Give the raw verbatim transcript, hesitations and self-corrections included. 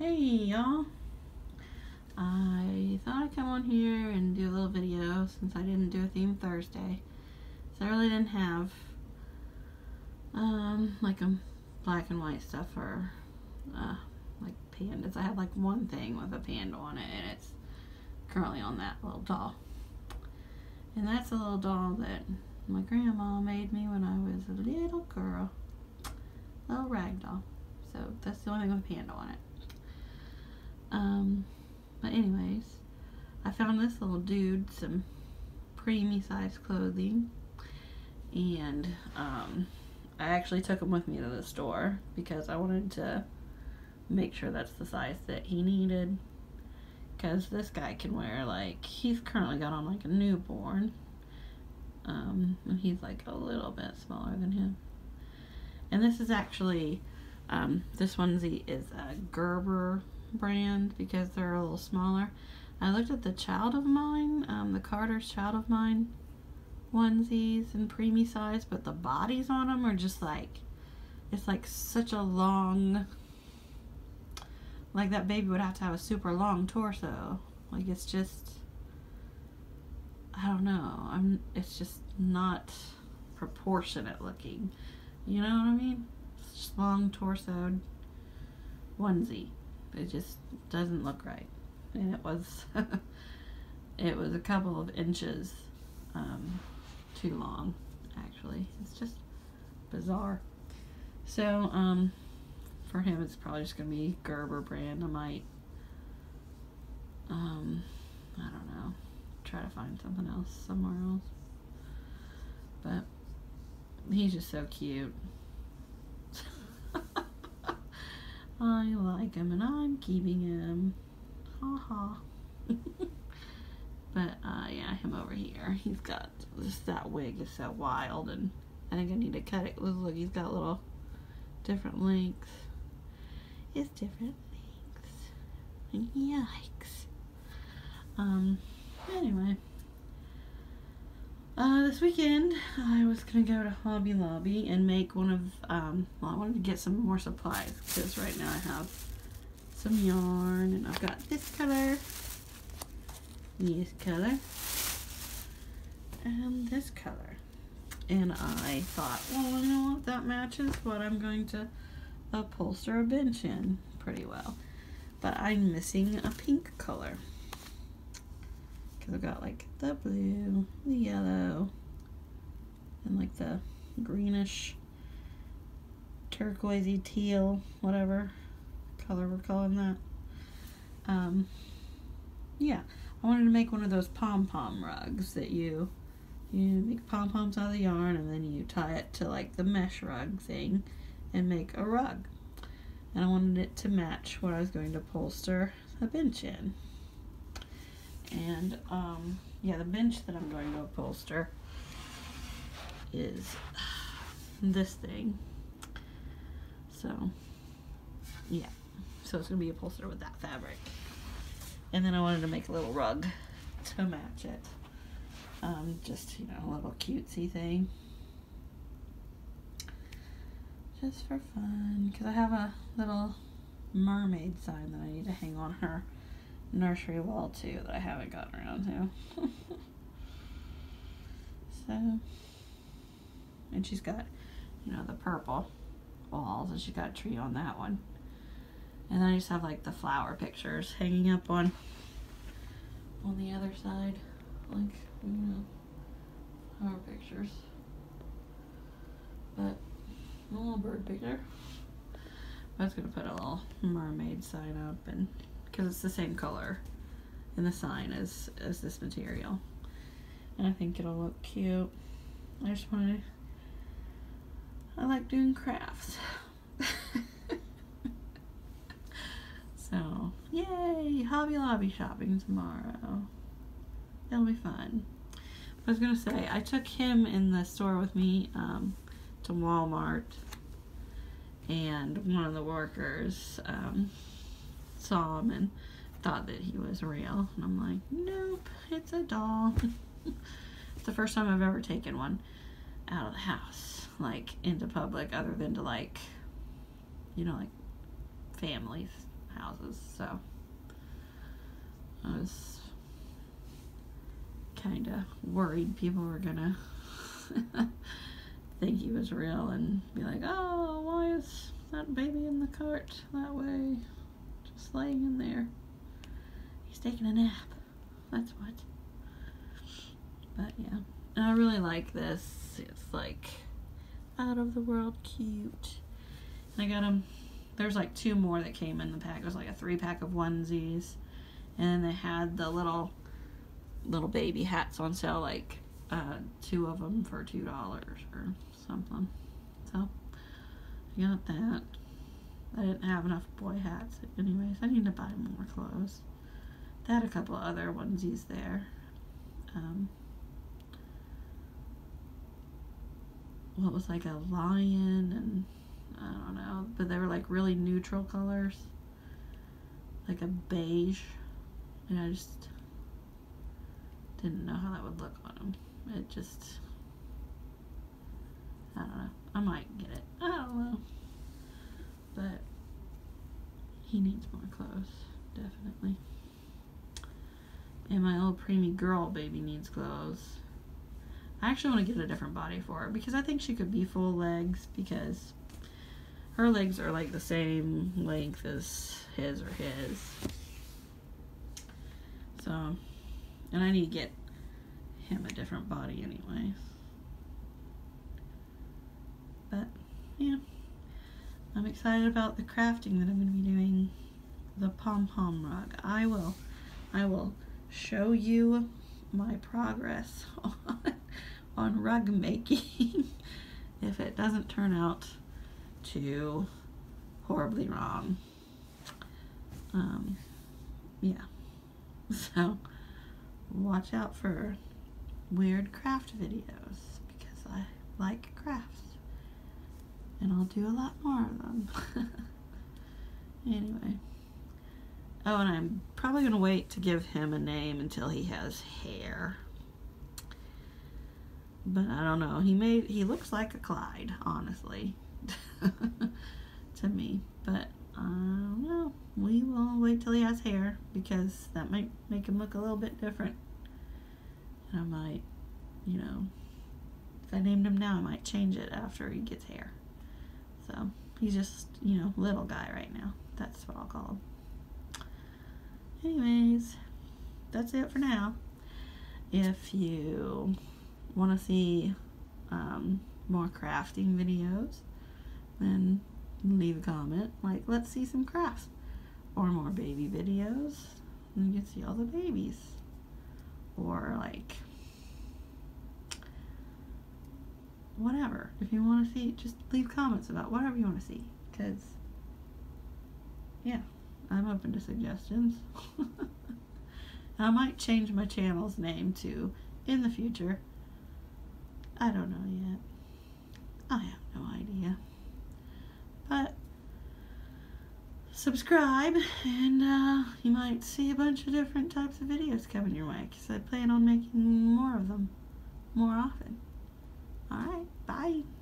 Hey y'all, I thought I'd come on here and do a little video since I didn't do a theme Thursday. So I really didn't have um, like a black and white stuff or uh, like pandas. I had like one thing with a panda on it, and it's currently on that little doll. And that's a little doll that my grandma made me when I was a little girl. Little rag doll. So that's the only thing with a panda on it. Um, but anyways, I found this little dude some preemie size clothing, and um, I actually took him with me to the store because I wanted to make sure that's the size that he needed, because this guy can wear, like, he's currently got on like a newborn, um, and he's like a little bit smaller than him. And this is actually, um, this onesie is a Gerber brand because they're a little smaller. I looked at the Child of Mine, um, the Carter's Child of Mine onesies in preemie size, but the bodies on them are just like, it's like such a long, like that baby would have to have a super long torso. Like it's just, I don't know, I'm, it's just not proportionate looking. You know what I mean? It's just long torsoed onesie. It just doesn't look right, and it was it was a couple of inches um, too long. Actually, it's just bizarre. So um, for him, it's probably just gonna be Gerber brand. I might um, I don't know, try to find something else somewhere else. But he's just so cute. I like him and I'm keeping him. Ha ha. But uh, yeah, him over here. He's got just that wig is so wild, and I think I need to cut it. Look, he's got little different lengths. It's different lengths. Yikes. Um. Anyway. Uh, this weekend, I was going to go to Hobby Lobby and make one of, um, well, I wanted to get some more supplies, because right now I have some yarn, and I've got this color, this color, and this color. And I thought, well, you know what, that matches what I'm going to upholster a bench in pretty well. But I'm missing a pink color. Because I've got like the blue, the yellow, and like the greenish, turquoisey teal, whatever color we're calling that. Um, yeah, I wanted to make one of those pom-pom rugs that you, you make pom-poms out of the yarn, and then you tie it to like the mesh rug thing and make a rug. And I wanted it to match what I was going to upholster a bench in. And, um, yeah, the bench that I'm going to upholster is this thing. So, yeah. So it's going to be upholstered with that fabric. And then I wanted to make a little rug to match it. Um, just, you know, a little cutesy thing. Just for fun. Because I have a little mermaid sign that I need to hang on her nursery wall too that I haven't gotten around to. So, and she's got, you know, the purple walls, and she's got a tree on that one. And then I just have like the flower pictures hanging up on on the other side, like, you know, flower pictures. But a little bird picture. I was gonna put a little mermaid sign up, and because it's the same color in the sign as, as this material. And I think it'll look cute. I just wanted to, I like doing crafts. So, yay! Hobby Lobby shopping tomorrow. It'll be fun. I was gonna say, I took him in the store with me um, to Walmart, and one of the workers um, saw him and thought that he was real, and I'm like, nope, it's a doll. It's the first time I've ever taken one out of the house, like into public, other than to like, you know, like families' houses, so I was kind of worried people were gonna think he was real and be like, oh, why is that baby in the cart that way, just laying in there? He's taking a nap, that's what. But yeah, I really like this. It's like out of the world cute. And I got them, there's like two more that came in the pack. It was like a three pack of onesies, and then they had the little little baby hats on sale, like uh, two of them for two dollars or something. So I got that. I didn't have enough boy hats. Anyways, I need to buy more clothes. They had a couple other onesies there. Um, what was like a lion, and I don't know, but they were like really neutral colors, like a beige, and I just didn't know how that would look on him. It just, I don't know. I might get it. I don't know. But he needs more clothes, definitely. And my old preemie girl baby needs clothes. I actually want to get a different body for her because I think she could be full legs, because her legs are like the same length as his or his. So, and I need to get him a different body anyways. But, yeah. I'm excited about the crafting that I'm going to be doing. The pom-pom rug. I will, I will show you my progress on, on rug making if it doesn't turn out too horribly wrong. Um, yeah. So, watch out for weird craft videos, because I like crafts. And I'll do a lot more of them. Anyway. Oh, and I'm probably going to wait to give him a name until he has hair. But I don't know. He made, he looks like a Clyde, honestly. To me. But I don't know. We will wait till he has hair, because that might make him look a little bit different. And I might, you know, if I named him now, I might change it after he gets hair. So, he's just, you know, little guy right now. That's what I'll call him. Anyways, that's it for now. If you want to see um, more crafting videos, then leave a comment. Like, let's see some crafts. Or more baby videos. And you can see all the babies. Or, like, whatever. If you want to see, just leave comments about whatever you want to see, because yeah, I'm open to suggestions. I might change my channel's name to in the future. I don't know yet. I have no idea. But subscribe, and uh, you might see a bunch of different types of videos coming your way, because I plan on making more of them more often. Alright, bye.